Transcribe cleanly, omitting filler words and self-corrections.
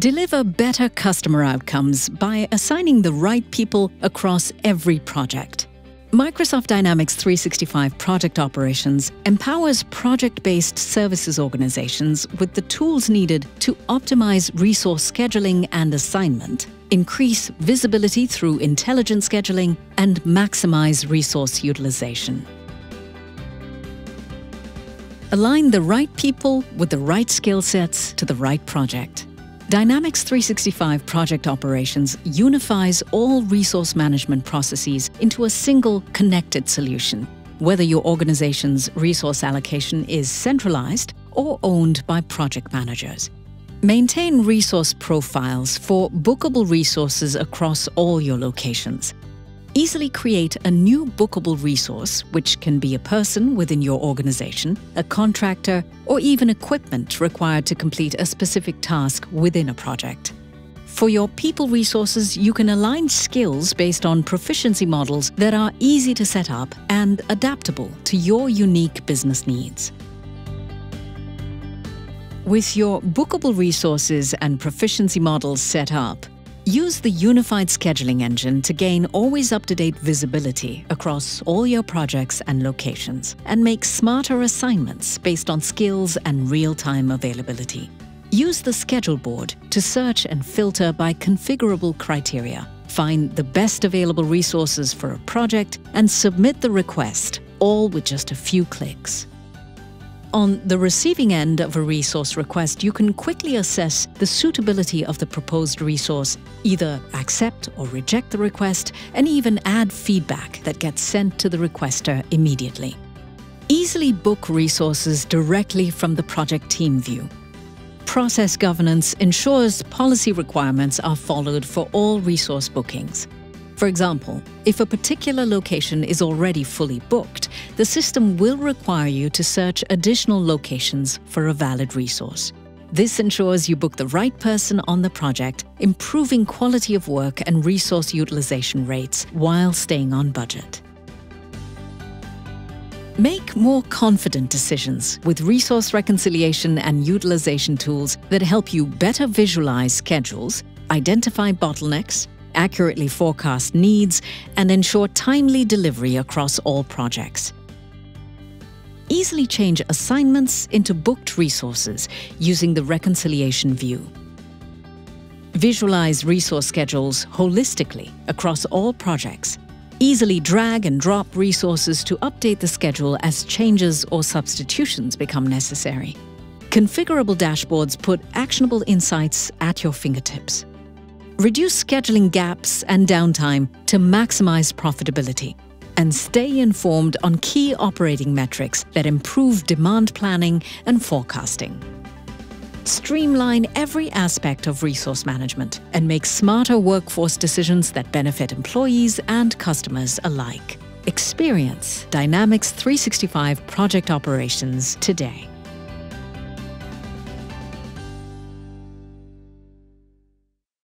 Deliver better customer outcomes by assigning the right people across every project. Microsoft Dynamics 365 Project Operations empowers project-based services organizations with the tools needed to optimize resource scheduling and assignment, increase visibility through intelligent scheduling, and maximize resource utilization. Align the right people with the right skill sets to the right project. Dynamics 365 Project Operations unifies all resource management processes into a single connected solution, whether your organization's resource allocation is centralized or owned by project managers. Maintain resource profiles for bookable resources across all your locations. Easily create a new bookable resource, which can be a person within your organization, a contractor, or even equipment required to complete a specific task within a project. For your people resources, you can align skills based on proficiency models that are easy to set up and adaptable to your unique business needs. With your bookable resources and proficiency models set up, use the unified scheduling engine to gain always up-to-date visibility across all your projects and locations, and make smarter assignments based on skills and real-time availability. Use the schedule board to search and filter by configurable criteria. Find the best available resources for a project and submit the request, all with just a few clicks. On the receiving end of a resource request, you can quickly assess the suitability of the proposed resource, either accept or reject the request, and even add feedback that gets sent to the requester immediately. Easily book resources directly from the project team view. Process governance ensures policy requirements are followed for all resource bookings. For example, if a particular location is already fully booked, the system will require you to search additional locations for a valid resource. This ensures you book the right person on the project, improving quality of work and resource utilization rates while staying on budget. Make more confident decisions with resource reconciliation and utilization tools that help you better visualize schedules, identify bottlenecks, accurately forecast needs, and ensure timely delivery across all projects. Easily change assignments into booked resources using the reconciliation view. Visualize resource schedules holistically across all projects. Easily drag and drop resources to update the schedule as changes or substitutions become necessary. Configurable dashboards put actionable insights at your fingertips. Reduce scheduling gaps and downtime to maximize profitability, and stay informed on key operating metrics that improve demand planning and forecasting. Streamline every aspect of resource management and make smarter workforce decisions that benefit employees and customers alike. Experience Dynamics 365 Project Operations today.